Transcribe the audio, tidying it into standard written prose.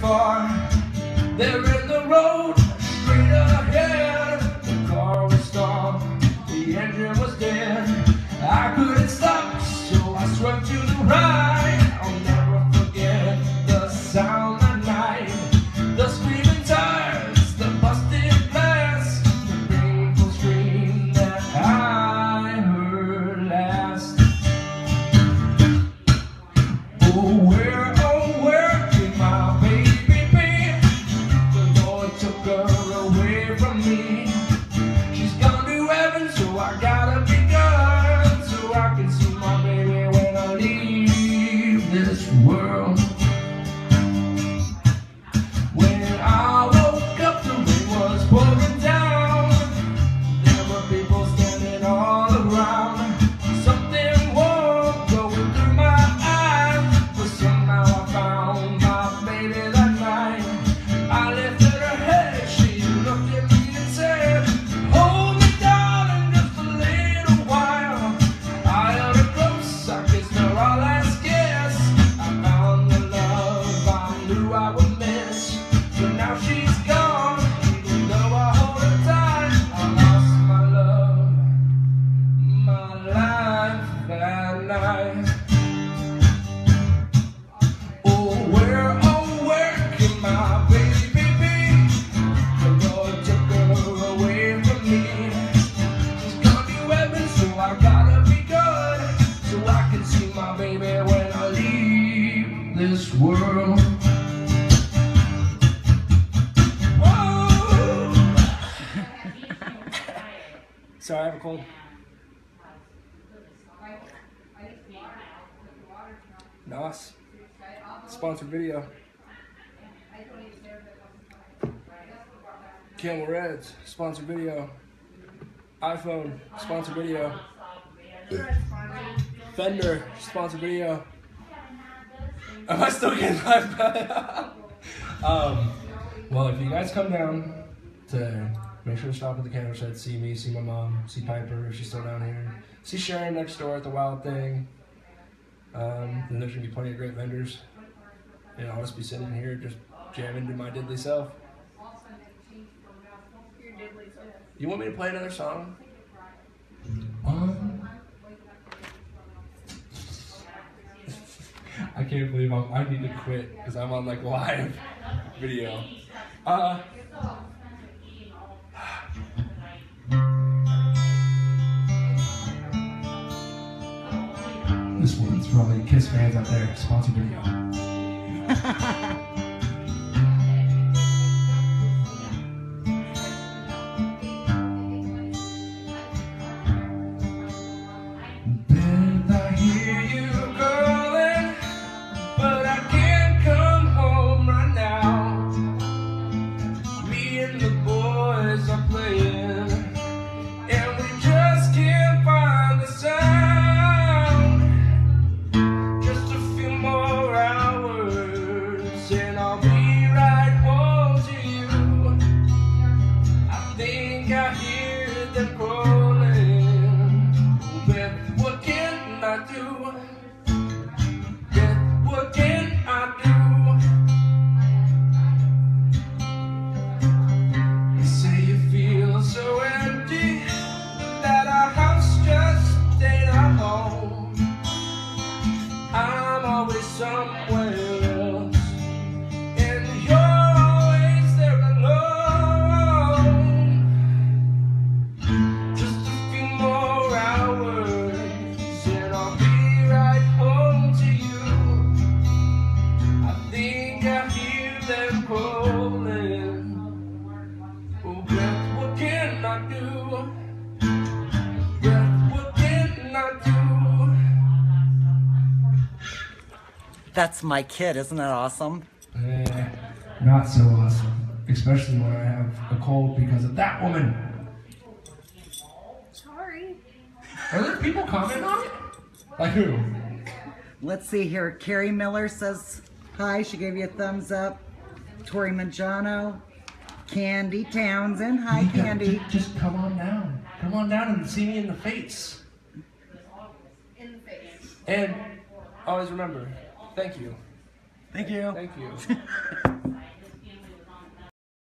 far. There in the road, straight ahead. The car was stopped, the engine was dead. I couldn't stop, so I swerved to the right. I'll never forget the sound at night, the screaming tires, the busted glass, the painful scream that I heard last. Oh, where did my baby be? The Lord took her away from me. She's gone to heaven, so I gotta be good, so I can see my baby when I leave this world. When I woke up, the rain was pouring down. There were people standing all around. Something warm going through my eyes, but somehow I found my baby that night. I lifted her head, she looked at me and said, "Hold me down just a little while." I held her close, I kissed her our last kiss. I found the love I knew I would miss, but now she's gone. Even though I hold her tight, I lost my love, my life that night. Oh, where can my baby be? The Lord took her away from me. She's gone to heaven, so I gotta be good, so I can see my baby when I leave this world. Whoa. Sorry, I have a cold. Nice. Sponsored video. Camel Reds, sponsored video. iPhone, sponsored video. Fender, sponsored video. Am I still getting live? Well, if you guys come down to make sure to stop at the camera shed, see me, see my mom, see Piper if she's still down here, see Sharon next door at the Wild Thing. Then there's gonna be plenty of great vendors, and I'll just be sitting here just jamming to my diddly self. You want me to play another song? I can't believe I need to quit because I'm on like live video. This one's for all the Kiss fans out there. Sponsored video. Beth, I hear you calling, but I can't come home right now. Me and the boys are playing, and we just can't find the sound. Just a few more hours, and I'll be right home to you. I think I hear them calling. Beth, what can I do? Beth, what can I do? You say you feel so empty, that our house just ain't our home. I'm always somewhere else, and you're always there alone. Just a few more hours, and I'll be right home to you. I think I hear them calling. Oh, Beth, what can I do? Beth, what can I do? That's my kid, isn't that awesome? Not so awesome. Especially when I have a cold because of that woman. Sorry. Are there people commenting on it? Like who? Let's see here. Carrie Miller says hi. She gave you a thumbs up. Tori Mangiano. Candy Townsend. Hi, Candy. Just come on down. Come on down and see me in the face. In the face. And always remember, thank you. Thank you. Thank you.